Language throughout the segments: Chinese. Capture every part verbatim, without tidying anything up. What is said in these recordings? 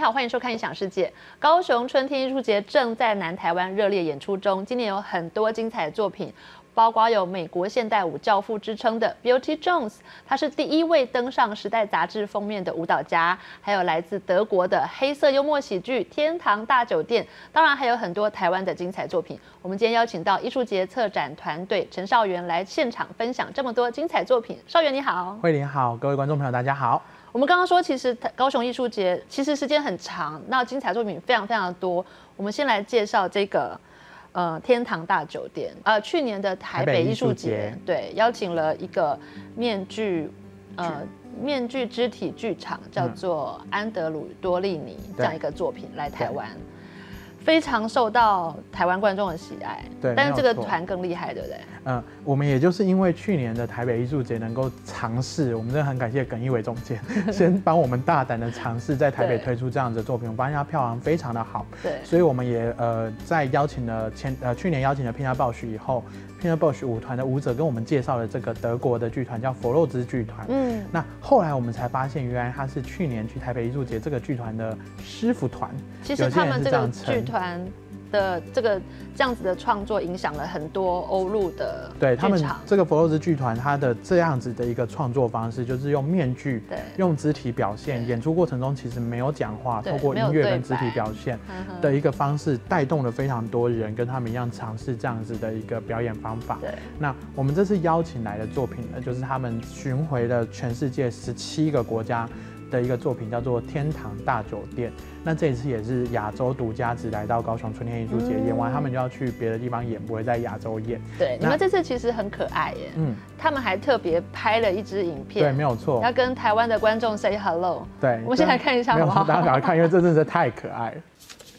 好，欢迎收看《异想世界》。高雄春天艺术节正在南台湾热烈演出中，今年有很多精彩的作品，包括有美国现代舞教父之称的 Beauty Jones， 他是第一位登上《时代》杂志封面的舞蹈家，还有来自德国的黑色幽默喜剧《天堂大酒店》，当然还有很多台湾的精彩作品。我们今天邀请到艺术节策展团队陈少元来现场分享这么多精彩作品。少元你好。 慧玲好，各位观众朋友大家好。 我们刚刚说，其实高雄艺术节其实时间很长，那精彩作品非常非常的多。我们先来介绍这个呃天堂大酒店，呃去年的台北艺术节，对，邀请了一个面具呃面具肢体剧场，叫做安德鲁多利尼、嗯、这样一个作品来台湾。非常受到台湾观众的喜爱， 对， 但是这个团更厉害，对不对？ 嗯，我们也就是因为去年的台北艺术节能够尝试，我们真的很感谢耿一伟总监，先帮我们大胆的尝试在台北推出这样子的作品，我发现它票房非常的好， 对， 所以我们也呃在邀请了前呃去年邀请了 Pina Bausch 以后 ，Pina Bausch 舞团的舞者跟我们介绍了这个德国的剧团叫佛洛兹剧团，嗯，那后来我们才发现，原来他是去年去台北艺术节这个剧团的师傅团， 其实他们这个剧团。的这个这样子的创作影响了很多欧陆的剧场， 对他们这个佛洛兹剧团，它的这样子的一个创作方式，就是用面具，用肢体表现，演出过程中其实没有讲话，透过音乐跟肢体表现的一个方式，带动了非常多人跟他们一样尝试这样子的一个表演方法。对，那我们这次邀请来的作品呢，就是他们巡回了全世界十七个国家的一个作品，叫做《天堂大酒店》。那这一次也是亚洲独家只来到高雄春天艺术节、嗯、演完，他们就要去别的地方演，不会在亚洲演。 对，你们这次其实很可爱耶。嗯，他们还特别拍了一支影片， 对，没有错， 要跟台湾的观众 say hello。对，我们先来看一下好不好？ 大家赶快看，因为这真的是太可爱了。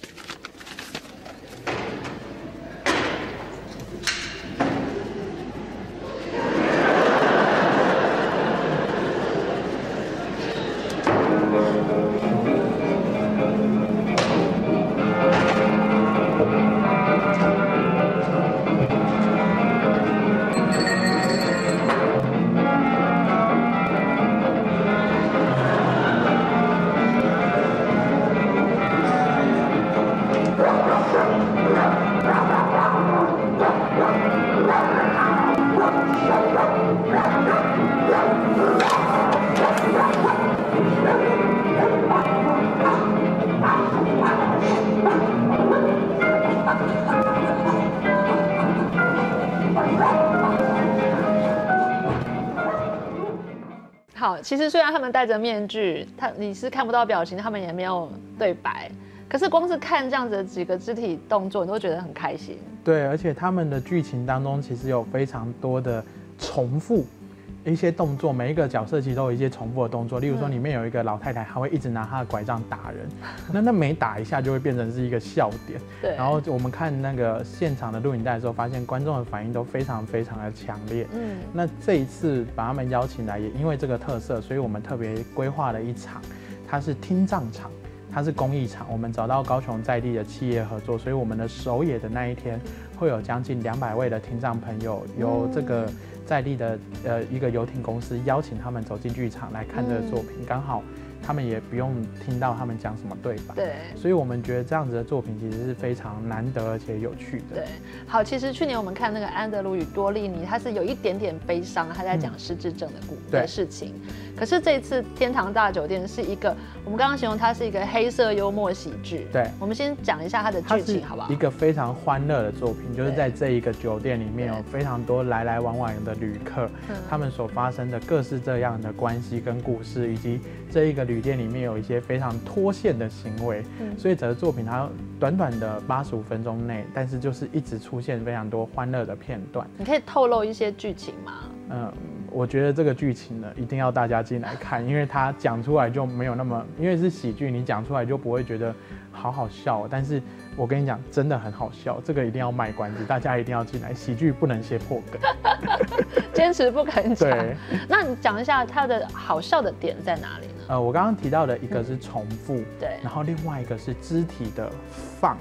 好，其实虽然他们戴着面具，他你是看不到表情，他们也没有对白，可是光是看这样子的几个肢体动作，你都觉得很开心。对， 而且他们的剧情当中其实有非常多的重复一些动作，每一个角色其实都有一些重复的动作。例如说，里面有一个老太太，她会一直拿她的拐杖打人，那那每打一下就会变成是一个笑点。对。然后我们看那个现场的录影带的时候，发现观众的反应都非常非常的强烈。嗯。那这一次把他们邀请来，也因为这个特色，所以我们特别规划了一场，它是听障场。它是公益场，我们找到高雄在地的企业合作，所以我们的首演的那一天会有将近两百位的听障朋友，由这个在地的呃一个游艇公司邀请他们走进剧场来看这个作品，刚好他们也不用听到他们讲什么对白，对，所以我们觉得这样子的作品其实是非常难得而且有趣的。 对，好，其实去年我们看那个安德鲁与多利尼，他是有一点点悲伤，他在讲失智症的故的事情。可是这一次天堂大酒店是一个，我们刚刚形容它是一个黑色幽默喜剧。对，我们先讲一下它的剧情好不好？ 一个非常欢乐的作品，就是在这一个酒店里面有非常多来来往往的旅客，他们所发生的各式这样的关系跟故事，以及这一个旅店里面有一些非常脱线的行为，嗯、所以整个作品它短短的八十五分钟内，但是就是一直出现非常多欢乐的片段。 你可以透露一些剧情吗？ 嗯，我觉得这个剧情呢，一定要大家进来看，因为它讲出来就没有那么，因为是喜剧，你讲出来就不会觉得好好笑。但是我跟你讲，真的很好笑，这个一定要卖关子，大家一定要进来。喜剧不能先破梗， 坚持不肯讲。那你讲一下它的好笑的点在哪里呢？ 呃，我刚刚提到的一个是重复，嗯、对，然后另外一个是肢体的放。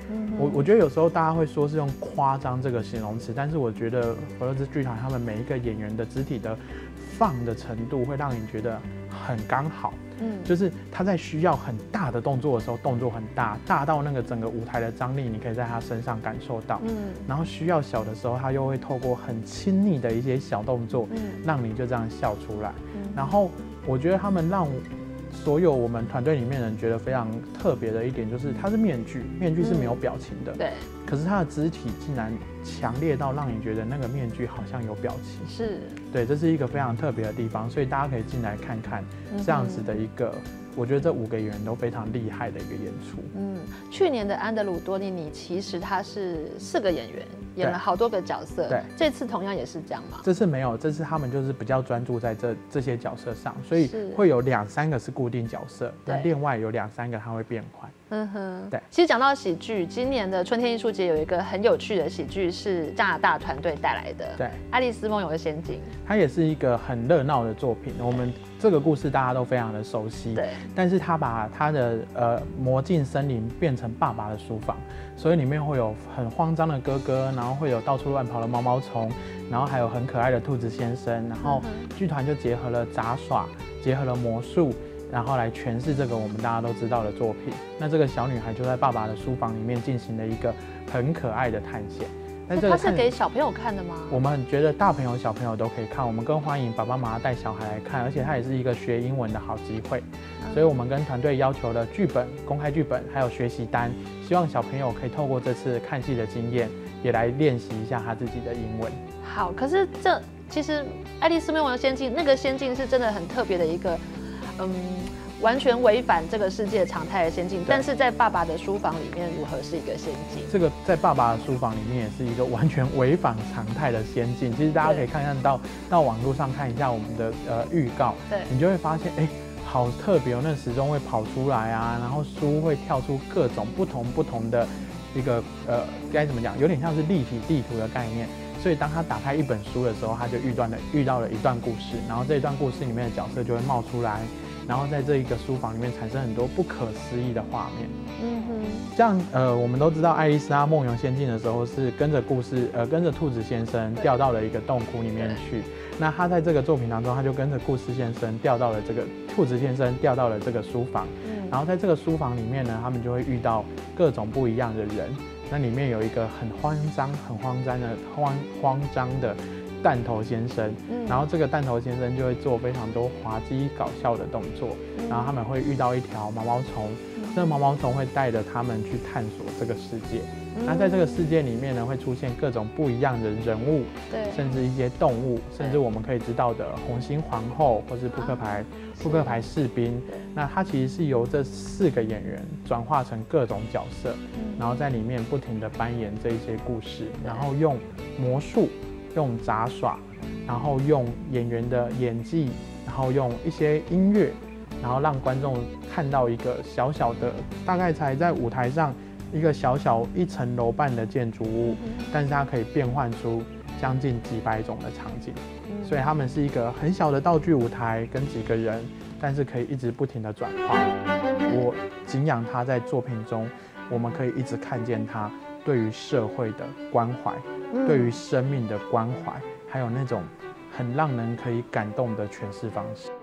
嗯、我我觉得有时候大家会说是用夸张这个形容词，但是我觉得佛乐之剧团他们每一个演员的肢体的放的程度会让你觉得很刚好。嗯，就是他在需要很大的动作的时候，动作很大，大到那个整个舞台的张力，你可以在他身上感受到。嗯，然后需要小的时候，他又会透过很亲昵的一些小动作，嗯，让你就这样笑出来。嗯，然后我觉得他们让所有我们团队里面人觉得非常特别的一点，就是它是面具，面具是没有表情的。嗯、对。可是他的肢体竟然强烈到让你觉得那个面具好像有表情。是。对，这是一个非常特别的地方，所以大家可以进来看看这样子的一个。嗯，我觉得这五个演员都非常厉害的一个演出。嗯， 去年的安德鲁多尼尼其实他是四个演员，演了好多个角色。对，这次同样也是这样吗？ 这次没有，这次他们就是比较专注在这这些角色上，所以会有两三个是固定角色，那另外有两三个他会变换。嗯哼，对。其实讲到喜剧，今年的春天艺术节有一个很有趣的喜剧是加拿大团队带来的。对，《爱丽丝梦游的仙境》， 它也是一个很热闹的作品。我们这个故事大家都非常的熟悉。对。但是他把他的呃魔镜森林变成爸爸的书房，所以里面会有很慌张的哥哥，然后会有到处乱跑的毛毛虫，然后还有很可爱的兔子先生，然后剧团就结合了杂耍，结合了魔术。然后来诠释这个我们大家都知道的作品。那这个小女孩就在爸爸的书房里面进行了一个很可爱的探险。 那这个它是给小朋友看的吗？ 我们觉得大朋友小朋友都可以看，我们更欢迎爸爸妈妈带小孩来看，而且它也是一个学英文的好机会。嗯、所以我们跟团队要求了剧本、公开剧本，还有学习单，希望小朋友可以透过这次看戏的经验，也来练习一下他自己的英文。 好，可是这其实《爱丽丝梦游的仙境》那个仙境是真的很特别的一个。嗯，完全违反这个世界常态的仙境，但是在爸爸的书房里面如何是一个仙境？ 这个在爸爸的书房里面也是一个完全违反常态的仙境。其实大家可以看看到到网络上看一下我们的呃预告，对，你就会发现，哎、欸，好特别哦，那时钟会跑出来啊，然后书会跳出各种不同不同的一个呃该怎么讲，有点像是立体地图的概念。所以当他打开一本书的时候，他就遇到了遇到了一段故事，然后这一段故事里面的角色就会冒出来。然后在这一个书房里面产生很多不可思议的画面。嗯哼，这样呃，我们都知道爱丽丝她梦游仙境的时候是跟着故事，呃，跟着兔子先生掉到了一个洞窟里面去。那他在这个作品当中，他就跟着故事先生掉到了这个兔子先生掉到了这个书房。嗯，然后在这个书房里面呢，他们就会遇到各种不一样的人。那里面有一个很慌张、很慌张的慌慌张的。弹头先生，嗯、然后这个弹头先生就会做非常多滑稽搞笑的动作，嗯、然后他们会遇到一条毛毛虫，嗯、这个毛毛虫会带着他们去探索这个世界。嗯、那在这个世界里面呢，会出现各种不一样的人物，对，甚至一些动物，甚至我们可以知道的红心皇后或是扑克牌、啊、扑克牌士兵。那它其实是由这四个演员转化成各种角色，嗯、然后在里面不停地扮演这一些故事，然后用魔术。用杂耍，然后用演员的演技，然后用一些音乐，然后让观众看到一个小小的，大概才在舞台上一个小小一层楼半的建筑物，嗯、但是它可以变换出将近几百种的场景，嗯、所以他们是一个很小的道具舞台跟几个人，但是可以一直不停的转化。我敬仰他在作品中，我们可以一直看见他对于社会的关怀。嗯、对于生命的关怀，还有那种很让人可以感动的诠释方式。